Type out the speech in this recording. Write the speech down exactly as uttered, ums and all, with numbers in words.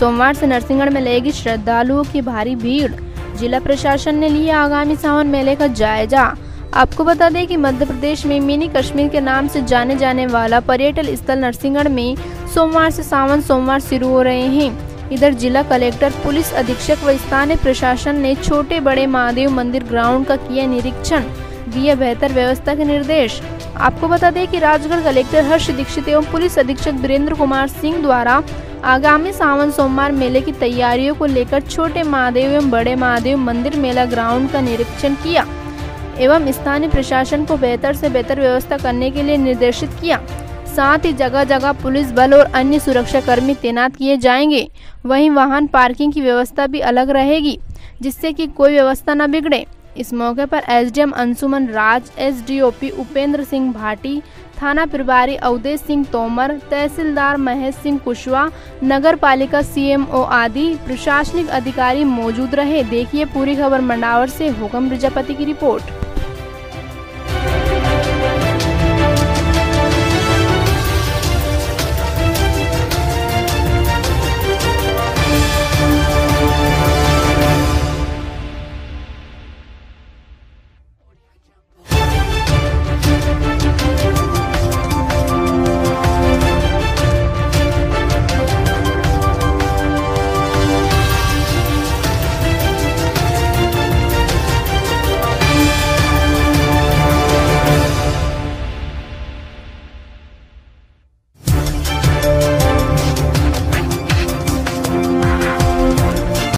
सोमवार से नरसिंहगढ़ में लगेगी श्रद्धालुओं की भारी भीड़। जिला प्रशासन ने लिया आगामी सावन मेले का जायजा। आपको बता दें कि मध्य प्रदेश में मिनी कश्मीर के नाम से जाने जाने वाला पर्यटन स्थल नरसिंहगढ़ में सोमवार से सावन सोमवार शुरू हो रहे हैं। इधर जिला कलेक्टर, पुलिस अधीक्षक व स्थानीय प्रशासन ने छोटे बड़े महादेव मंदिर ग्राउंड का किया निरीक्षण, दिए बेहतर व्यवस्था के निर्देश। आपको बता दें कि राजगढ़ कलेक्टर हर्ष दीक्षित एवं पुलिस अधीक्षक वीरेंद्र कुमार सिंह द्वारा आगामी सावन सोमवार मेले की तैयारियों को लेकर छोटे महादेव एवं बड़े महादेव मंदिर मेला ग्राउंड का निरीक्षण किया एवं स्थानीय प्रशासन को बेहतर से बेहतर व्यवस्था करने के लिए निर्देशित किया। साथ ही जगह जगह पुलिस बल और अन्य सुरक्षा कर्मी तैनात किए जाएंगे। वहीं वाहन पार्किंग की व्यवस्था भी अलग रहेगी, जिससे कि कोई व्यवस्था न बिगड़े। इस मौके पर एसडीएम अंशुमन राज, एसडीओपी उपेंद्र सिंह भाटी, थाना प्रभारी अवधेश सिंह तोमर, तहसीलदार महेश सिंह कुशवाहा, नगर पालिका सीएमओ आदि प्रशासनिक अधिकारी मौजूद रहे। देखिए पूरी खबर मंडावर से। हुकम प्रजापति की रिपोर्ट।